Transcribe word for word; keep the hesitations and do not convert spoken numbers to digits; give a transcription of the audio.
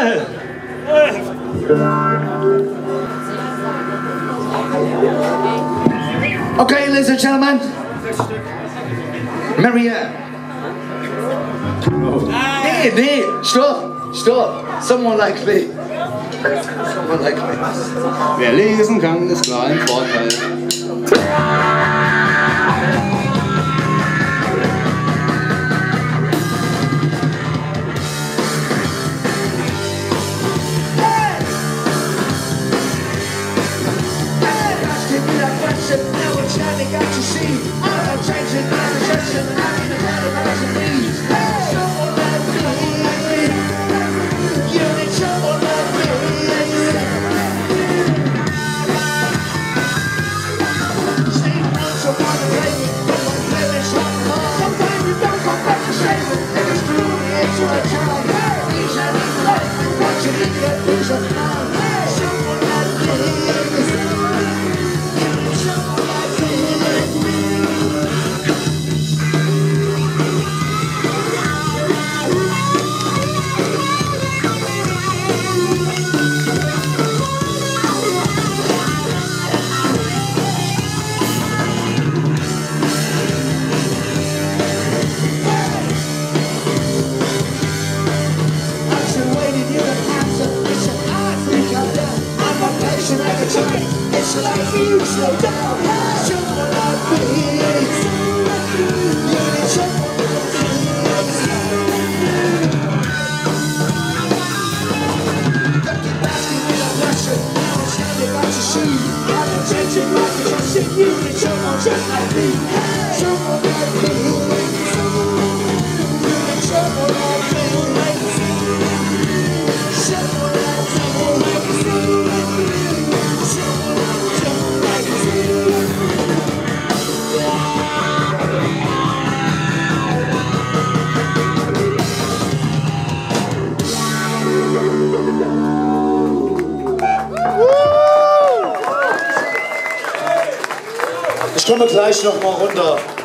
Okay, ladies and gentlemen. Maria. Nee, nee, stopp, stopp. Someone like me. Someone like me. Wer lesen kann, ist klar ein Vorteil. It's like you slow down, someone like me. You need someone like me. Don't keep asking me that question. Now I'm standing back to see. I'm not changing like a trust in you. Need someone just like me. Someone like me. You need someone like me. Someone like me. Ich komme gleich noch mal runter.